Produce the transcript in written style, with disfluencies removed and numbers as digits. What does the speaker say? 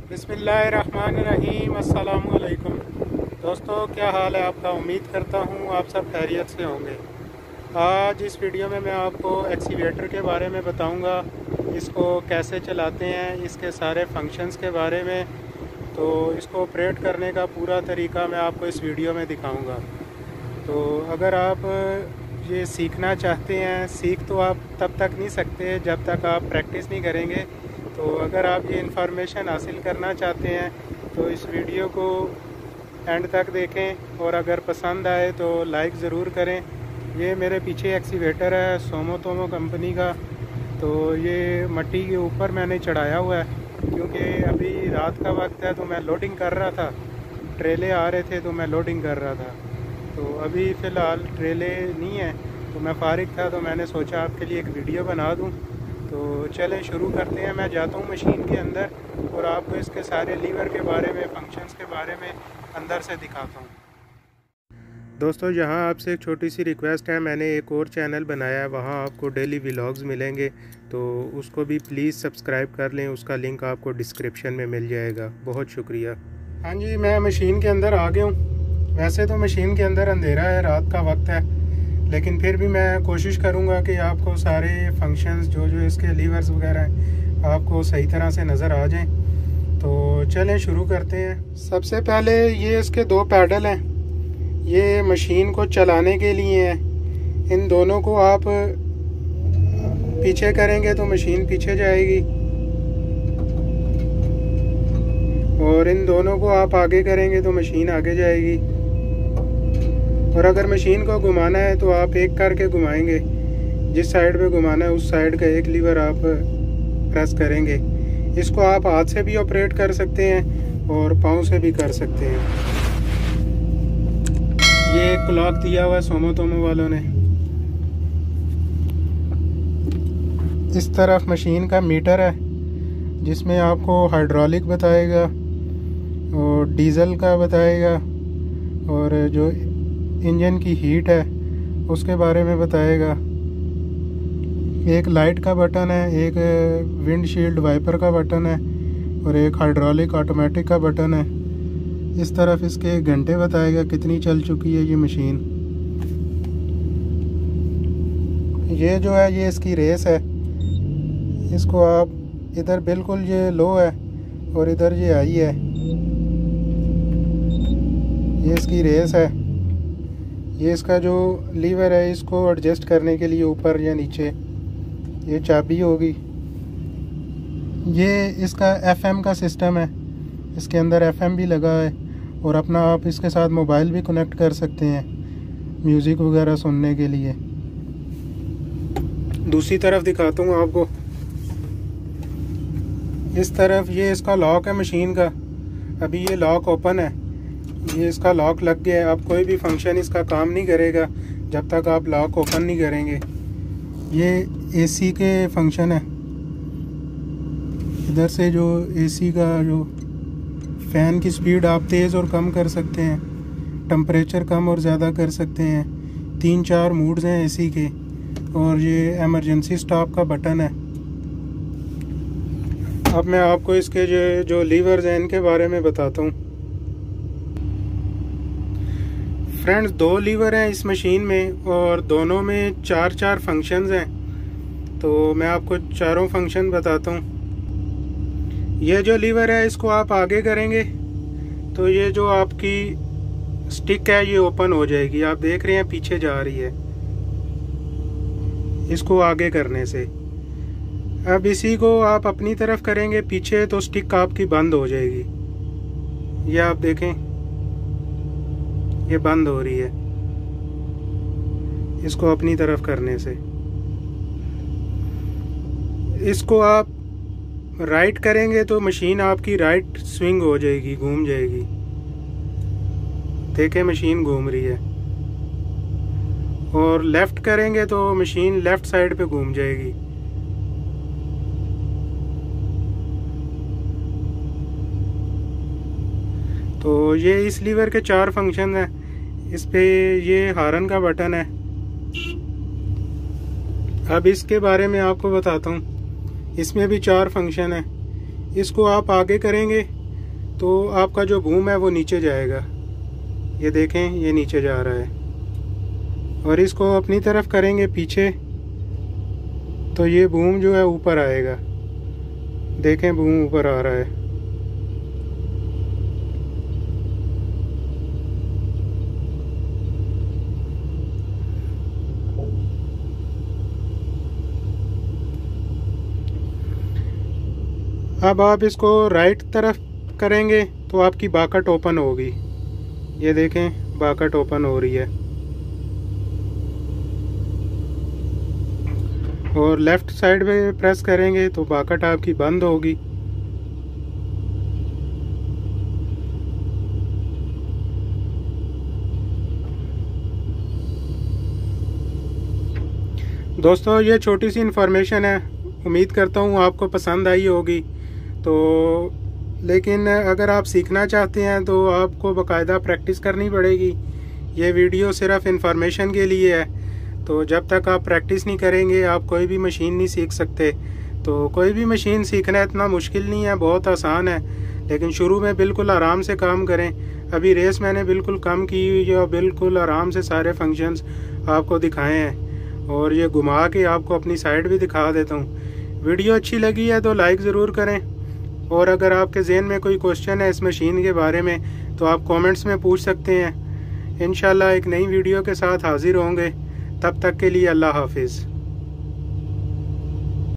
बिस्मिल्लाहिर्रहमानिर्रहीम। अस्सलामुअलैकुम दोस्तों, क्या हाल है आपका। उम्मीद करता हूँ आप सब खैरियत से होंगे। आज इस वीडियो में मैं आपको एक्सीवेटर के बारे में बताऊँगा, इसको कैसे चलाते हैं, इसके सारे फंक्शंस के बारे में। तो इसको ऑपरेट करने का पूरा तरीका मैं आपको इस वीडियो में दिखाऊँगा। तो अगर आप ये सीखना चाहते हैं, सीख तो आप तब तक नहीं सकते जब तक आप प्रैक्टिस नहीं करेंगे। तो अगर आप ये इन्फॉर्मेशन हासिल करना चाहते हैं तो इस वीडियो को एंड तक देखें, और अगर पसंद आए तो लाइक ज़रूर करें। ये मेरे पीछे एक्सीवेटर है सोमोटोमो कंपनी का। तो ये मट्टी के ऊपर मैंने चढ़ाया हुआ है, क्योंकि अभी रात का वक्त है तो मैं लोडिंग कर रहा था। ट्रेले आ रहे थे तो मैं लोडिंग कर रहा था। तो अभी फ़िलहाल ट्रेले नहीं है तो मैं फ़ारिग था, तो मैंने सोचा आपके लिए एक वीडियो बना दूं। तो चलें शुरू करते हैं। मैं जाता हूं मशीन के अंदर और आपको इसके सारे लीवर के बारे में, फंक्शंस के बारे में अंदर से दिखाता हूं। दोस्तों, यहाँ आपसे एक छोटी सी रिक्वेस्ट है, मैंने एक और चैनल बनाया है, वहाँ आपको डेली व्लॉग्स मिलेंगे, तो उसको भी प्लीज़ सब्सक्राइब कर लें। उसका लिंक आपको डिस्क्रिप्शन में मिल जाएगा। बहुत शुक्रिया। हाँ जी, मैं मशीन के अंदर आ गया हूँ। वैसे तो मशीन के अंदर अंधेरा है, रात का वक्त है, लेकिन फिर भी मैं कोशिश करूंगा कि आपको सारे फंक्शंस जो इसके लीवर्स वगैरह हैं आपको सही तरह से नज़र आ जाएं। तो चलें शुरू करते हैं। सबसे पहले ये इसके दो पैडल हैं, ये मशीन को चलाने के लिए हैं। इन दोनों को आप पीछे करेंगे तो मशीन पीछे जाएगी, और इन दोनों को आप आगे करेंगे तो मशीन आगे जाएगी। और अगर मशीन को घुमाना है तो आप एक करके घुमाएंगे, जिस साइड पे घुमाना है उस साइड का एक लीवर आप प्रेस करेंगे। इसको आप हाथ से भी ऑपरेट कर सकते हैं और पाँव से भी कर सकते हैं। ये एक क्लॉक दिया हुआ है सोमोटोमो वालों ने। इस तरफ मशीन का मीटर है, जिसमें आपको हाइड्रोलिक बताएगा और डीजल का बताएगा, और जो इंजन की हीट है उसके बारे में बताएगा। एक लाइट का बटन है, एक विंडशील्ड वाइपर का बटन है, और एक हाइड्रोलिक ऑटोमेटिक का बटन है। इस तरफ इसके घंटे बताएगा कितनी चल चुकी है ये मशीन। ये जो है ये इसकी रेस है। इसको आप इधर बिल्कुल ये लो है और इधर ये हाई है, ये इसकी रेस है। ये इसका जो लीवर है इसको एडजस्ट करने के लिए ऊपर या नीचे ये चाबी होगी। ये इसका FM का सिस्टम है, इसके अंदर FM भी लगा है, और अपना आप इसके साथ मोबाइल भी कनेक्ट कर सकते हैं म्यूज़िक वगैरह सुनने के लिए। दूसरी तरफ दिखाता हूँ आपको। इस तरफ ये इसका लॉक है मशीन का। अभी ये लॉक ओपन है, ये इसका लॉक लग गया है। अब कोई भी फंक्शन इसका काम नहीं करेगा जब तक आप लॉक ओपन नहीं करेंगे। ये AC के फंक्शन है। इधर से जो AC का जो फ़ैन की स्पीड आप तेज़ और कम कर सकते हैं, टेम्परेचर कम और ज़्यादा कर सकते हैं। 3-4 मूड्स हैं AC के, और ये एमरजेंसी स्टॉप का बटन है। अब मैं आपको इसके जो लीवर्स हैं इनके बारे में बताता हूँ। फ्रेंड्स, 2 लीवर हैं इस मशीन में, और दोनों में 4-4 फंक्शंस हैं। तो मैं आपको चारों फंक्शन बताता हूँ। ये जो लीवर है इसको आप आगे करेंगे तो ये जो आपकी स्टिक है ये ओपन हो जाएगी। आप देख रहे हैं पीछे जा रही है, इसको आगे करने से। अब इसी को आप अपनी तरफ करेंगे पीछे तो स्टिक आपकी बंद हो जाएगी। ये आप देखें, ये बंद हो रही है इसको अपनी तरफ करने से। इसको आप राइट करेंगे तो मशीन आपकी राइट स्विंग हो जाएगी, घूम जाएगी। देखें मशीन घूम रही है। और लेफ़्ट करेंगे तो मशीन लेफ़्ट साइड पे घूम जाएगी। तो ये इस लीवर के 4 फंक्शन हैं। इस पे ये हॉर्न का बटन है। अब इसके बारे में आपको बताता हूँ। इसमें भी 4 फंक्शन है। इसको आप आगे करेंगे तो आपका जो बूम है वो नीचे जाएगा। ये देखें, ये नीचे जा रहा है। और इसको अपनी तरफ करेंगे पीछे तो ये बूम जो है ऊपर आएगा। देखें, बूम ऊपर आ रहा है। अब आप इसको राइट तरफ करेंगे तो आपकी बाकट ओपन होगी। ये देखें, बाकट ओपन हो रही है। और लेफ़्ट साइड पे प्रेस करेंगे तो बाकट आपकी बंद होगी। दोस्तों, ये छोटी सी इन्फॉर्मेशन है, उम्मीद करता हूँ आपको पसंद आई होगी। तो लेकिन अगर आप सीखना चाहते हैं तो आपको बाकायदा प्रैक्टिस करनी पड़ेगी। ये वीडियो सिर्फ इन्फॉर्मेशन के लिए है। तो जब तक आप प्रैक्टिस नहीं करेंगे आप कोई भी मशीन नहीं सीख सकते। तो कोई भी मशीन सीखना इतना मुश्किल नहीं है, बहुत आसान है। लेकिन शुरू में बिल्कुल आराम से काम करें। अभी रेस मैंने बिल्कुल कम की हुई है और बिल्कुल आराम से सारे फंक्शंस आपको दिखाए हैं। और ये घुमा के आपको अपनी साइड भी दिखा देता हूँ। वीडियो अच्छी लगी है तो लाइक ज़रूर करें। और अगर आपके ज़हन में कोई क्वेश्चन है इस मशीन के बारे में तो आप कमेंट्स में पूछ सकते हैं। इंशाल्लाह एक नई वीडियो के साथ हाज़िर होंगे। तब तक के लिए अल्लाह हाफिज़।